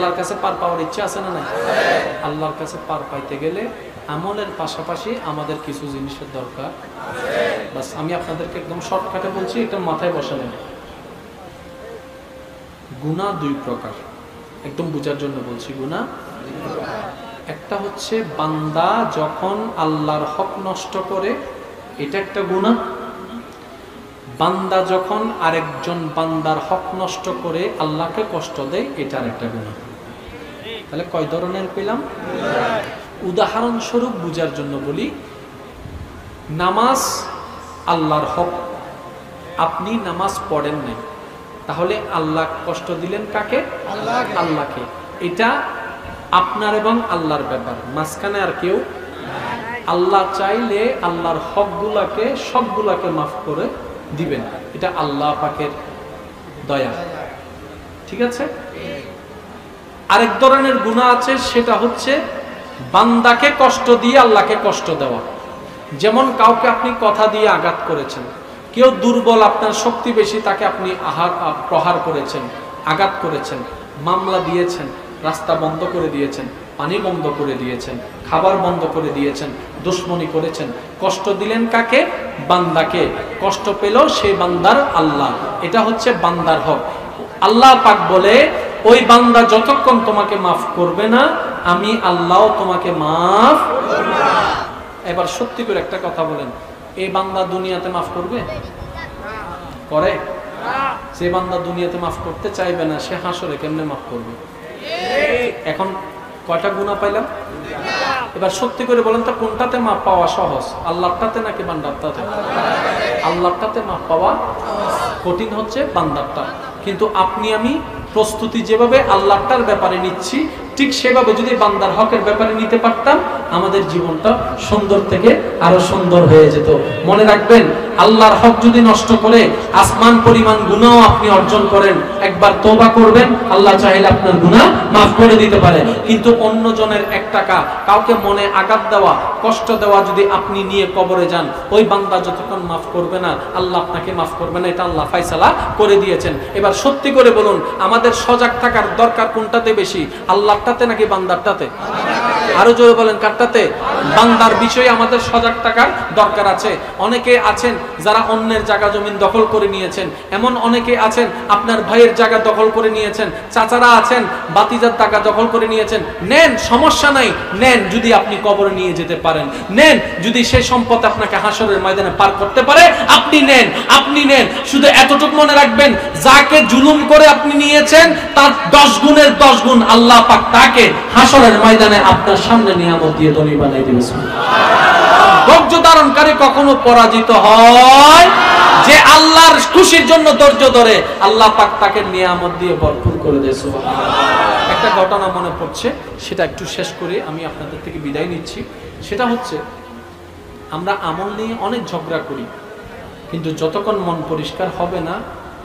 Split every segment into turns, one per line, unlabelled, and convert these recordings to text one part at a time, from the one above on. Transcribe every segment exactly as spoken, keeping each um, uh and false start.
আল্লাহর কাছে পার পাওয়ার ইচ্ছা আছে না নাই? আল্লাহর কাছে পার পাইতে গেলে আমলের পাশাপাশি আমাদের কিছু জিনিসের দরকার। বাস আমি আপনাদেরকে একদম শর্টকাটে বলছি, এটা মাথায় বসে নেন। গুনাহ দুই প্রকার, একদম বোঝার জন্য বলছি। গুনাহ একটা হচ্ছে বান্দা যখন আল্লাহর হক নষ্ট করে, এটা একটা গুনাহ। বান্দা যখন আরেকজন বান্দার হক নষ্ট করে আল্লাহকে কষ্ট দেয়, এটা আরেকটা গুনাহ। তাহলে কয় ধরনের পেলাম? উদাহরণস্বরূপ বুঝার জন্য বলি, নামাজ আল্লাহর হক, আপনি নামাজ পড়েন নাই, তাহলে আল্লাহ কষ্ট দিলেন কাকে? আল্লাহকে। এটা আপনার এবং আল্লাহর ব্যাপার, মাঝখানে আর কেউ। আল্লাহ চাইলে আল্লাহর হকগুলাকে সবগুলাকে মাফ করে দিবেন, এটা আল্লাহ পাকের দয়া। ঠিক আছে? আরেক ধরনের গুনাহ আছে, সেটা হচ্ছে বান্দাকে কষ্ট দিয়ে আল্লাহকে কষ্ট দেওয়া। যেমন কাউকে আপনি কথা দিয়ে আঘাত করেছেন, কেউ দুর্বল, আপনার শক্তি বেশি, তাকে আপনি আহার প্রহার করেছেন, আঘাত করেছেন, মামলা দিয়েছেন, রাস্তা বন্ধ করে দিয়েছেন, পানি বন্ধ করে দিয়েছেন, খাবার বন্ধ করে দিয়েছেন, দুশ্মনী করেছেন। কষ্ট দিলেন কাকে? বান্দাকে। কষ্ট পেল সেই বান্দার আল্লাহ। এটা হচ্ছে বান্দার হক। আল্লাহ পাক বলে, ওই বান্দা যতক্ষণ তোমাকে মাফ করবে না, আমি আল্লাহ তোমাকে মাফ করব না। এবার সত্যি করে একটা কথা বলেন, এই বান্দা দুনিয়াতে মাফ করবে? করে? যে বান্দা দুনিয়াতে মাফ করতে চাইবে না, সে হাসরে কেমনে মাফ করবে? এখন কয়টা গুনাহ পাইলাম? এবার সত্যি করে বলেন তো, কোনটাতে মাফ পাওয়া সহজ? আল্লাহটাতে নাকি বান্দারটাতে? আল্লাহটাতে মাফ পাওয়া কঠিন হচ্ছে বান্দারটা। কিন্তু আপনি আমি প্রস্তুতি যেভাবে আল্লাহটার ব্যাপারে নিচ্ছি, ঠিক সেভাবে যদি বান্দার হকের ব্যাপারে নিতে পারতাম, আমাদের জীবনটা সুন্দর থেকে আরো সুন্দর হয়ে যেত। মনে রাখবেন, আল্লাহর হক যদি নষ্ট করে আসমান পরিমাণ গুনাহ আপনি অর্জন করেন, একবার তওবা করবেন, আল্লাহ চাইলে আপনার গুনাহ মাফ করে দিতে পারে। কিন্তু অন্য জনের এক টাকা, কাউকে মনে আঘাত দেওয়া, কষ্ট দেওয়া যদি আপনি নিয়ে কবরে যান, ওই বান্দা যতক্ষণ মাফ করবে না, আল্লাহ আপনাকে মাফ করবে না, এটা আল্লাহ ফায়সালা করে দিয়েছেন। এবার সত্যি করে বলুন, আমাদের সজাগ থাকার দরকার কোনটাতে বেশি? আল্লাহটাতে নাকি বান্দারটাতে? আরো জোরে বলেন, কারটাতে? বান্দার বিষয়ে আমাদের সজাগ থাকার দরকার আছে। অনেকে আছেন যারা অন্যের জায়গা জমিন দখল করে নিয়েছেন, এমন অনেকে আছেন আপনার ভাইয়ের জায়গা দখল করে নিয়েছেন, চাচারা আছেন বাতিজার জায়গা দখল করে নিয়েছেন। নেন, সমস্যা নাই, নেন, যদি আপনি কবরে নিয়ে যেতে পারেন, নেন, যদি সেই সম্পদ আপনাকে হাসরের ময়দানে পার করতে পারে, আপনি নেন, আপনি নেন। শুধু এতটুকু মনে রাখবেন, যাকে জুলুম করে আপনি নিয়েছেন, তার দশ গুণের দশ গুণ আল্লাহ পাক তাকে হাসরের ময়দানে আপনার সামনে নিয়ামত দিয়ে ধনী বানাই দিবেন। ধৈর্য ধারণকারী কখনো পরাজিত হয়? যে আল্লাহর খুশির জন্য ধৈর্য ধরে, আল্লাহ পাক তাকে নিয়ামত দিয়ে ভরপুর করে দেয়। সুবহানাল্লাহ। একটা ঘটনা মনে পড়ছে, সেটা একটু শেষ করে আমি আপনাদের থেকে বিদায় নিচ্ছি। সেটা হচ্ছে, আমরা আমল নিয়ে অনেক ঝগড়া করি, কিন্তু যতক্ষণ মন পরিষ্কার হবে না,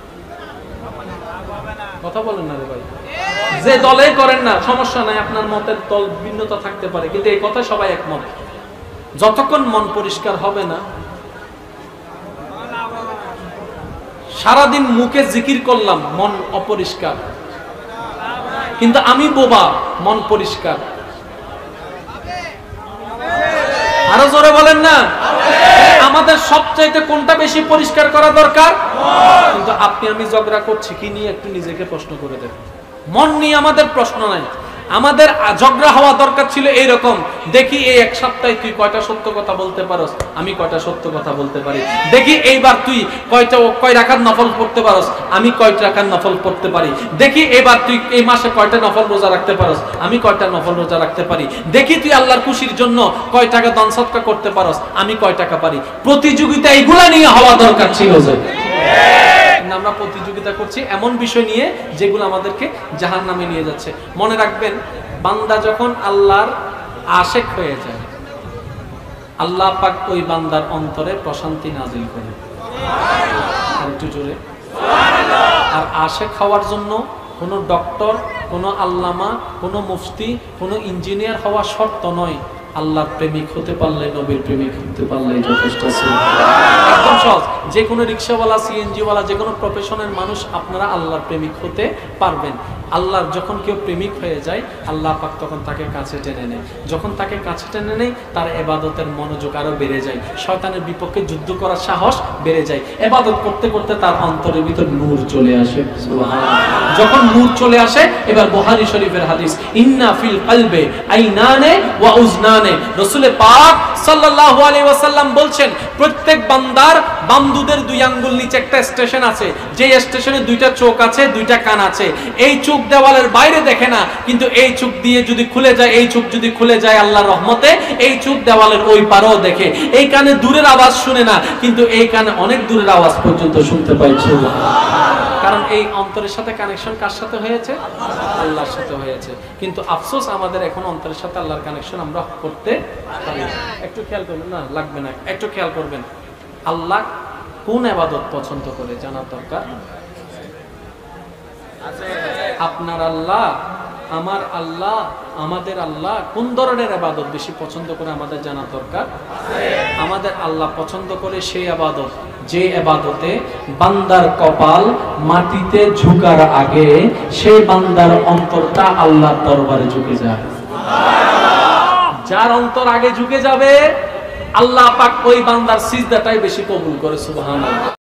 কথা বলেন না রে ভাই, যে দলে করেন না সমস্যা নাই, আপনার মতের দল ভিন্নতা থাকতে পারে, কিন্তু এই কথা সবাই একমত, যতক্ষণ মন পরিষ্কার হবে না, সারাদিন মুখে জিকির করলাম, মন অপরিষ্কার, কিন্তু আমি বোবা, মন পরিষ্কার। আরো জোরে বলেন না। আমাদের সবচাইতে কোনটা বেশি পরিষ্কার করা দরকার? কিন্তু আপনি আমি ঝগড়া করছি কি নিয়ে, একটু নিজেকে প্রশ্ন করে দেখুন। মন নিয়ে আমাদের প্রশ্ন নাই, আমাদের ঝগড়া হওয়া দরকার ছিল এইরকম, দেখি এই এক সপ্তাহে তুই কয়টা সত্য কথা বলতে পারস, আমি কয়টা সত্য কথা বলতে পারি, দেখি এইবার তুই কয়টা কয় রাকাত নফল পড়তে পারস, আমি কয়টা রাকাত নফল পড়তে পারি, দেখি এবার তুই এই মাসে কয়টা নফল রোজা রাখতে পারস, আমি কয়টা নফল রোজা রাখতে পারি, দেখি তুই আল্লাহর খুশির জন্য কয় টাকা দান সদকা করতে পারস, আমি কয় টাকা পারি। প্রতিযোগিতা এইগুলা নিয়ে হওয়া দরকার ছিল যে আমরা প্রতিযোগিতা করছি এমন বিষয় নিয়ে যেগুলো আমাদেরকে জাহান্নামে নিয়ে যাচ্ছে। মনে রাখবেন, বান্দা যখন আল্লাহর আশেক হয়ে যায়, আল্লাহ পাক ওই বান্দার অন্তরে প্রশান্তি নাজিল করে। আর একটু জোরে সুবহানাল্লাহ। আর আশেক হওয়ার জন্য কোনো ডক্টর, কোনো আল্লামা, কোনো মুফতি, কোনো ইঞ্জিনিয়ার হওয়া শর্ত নয়। আল্লাহর প্রেমিক হতে পারলে, নবীর প্রেমিক হতে পারলে যথেষ্ট। একদম সহজ, যে কোনো রিক্সাওয়ালা, সিএনজি ওয়ালা, যে কোনো প্রফেশনের মানুষ আপনারা আল্লাহর প্রেমিক হতে পারবেন। আল্লাহর যখন কেউ প্রেমিক হয়ে যায় আল্লাহ পাক তখন তাকে কাছে টেনে নেয়, যখন তাকে কাছে টেনে নেয় তার ইবাদতের মনোযোগ আরো বেড়ে যায়, শয়তানের বিপক্ষে যুদ্ধ করার সাহস বেড়ে যায়, ইবাদত করতে করতে তার অন্তরের ভিতর নূর চলে আসে। সুবহানাল্লাহ। যখন নূর চলে আসে, এবার বুখারী শরীফের হাদিস, ইন্না ফিল কলবে আইনানে ওয়া উজনানে, রাসূল পাক সাল্লাল্লাহু আলাইহি ওয়াসাল্লাম বলছেন প্রত্যেক বান্দার বাম দুধের দুই আঙ্গুল নিচে একটা স্টেশন আছে, যে স্টেশনে দুইটা চোখ আছে, দুইটা কান আছে। এই চোখ দেওয়ালের বাইরে দেখে না, কিন্তু এই চোখ দিয়ে যদি খুলে যায়, এই চোখ যদি খুলে যায় আল্লাহর রহমতে, এই চোখ দেওয়ালের ওই পারেও দেখে। এই কানে দূরের আওয়াজ শুনে না, কিন্তু এই কানে অনেক দূরের আওয়াজ পর্যন্ত শুনতে পাই। কারণ এই অন্তরের সাথে কানেকশন কার সাথে হয়েছে? আল্লাহর সাথে হয়েছে। কিন্তু আফসোস আমাদের এখন অন্তরের সাথে আল্লাহর কানেকশন আমরা করতে পারি না। একটু খেয়াল করবেন, না লাগবে না, একটু খেয়াল করবেন, আল্লাহ কোন ইবাদত পছন্দ করে জানার দরকার। আপনার আল্লাহ, আমার আল্লাহ, আমাদের আল্লাহ কোন ধরনের ইবাদত বেশি পছন্দ করে আমাদের জানা দরকার। আমাদের আল্লাহ পছন্দ করে সেই ইবাদত যে ইবাদতে বান্দার কপাল মাটিতে ঝুঁকার আগে সেই বান্দার অন্তরটা আল্লাহর দরবারে ঝুঁকে যায়। যার অন্তর আগে ঝুঁকে যাবে আল্লাহ পাক ওই বান্দার সিজদাটাই বেশি কবুল করে। সুবহানাল্লাহ।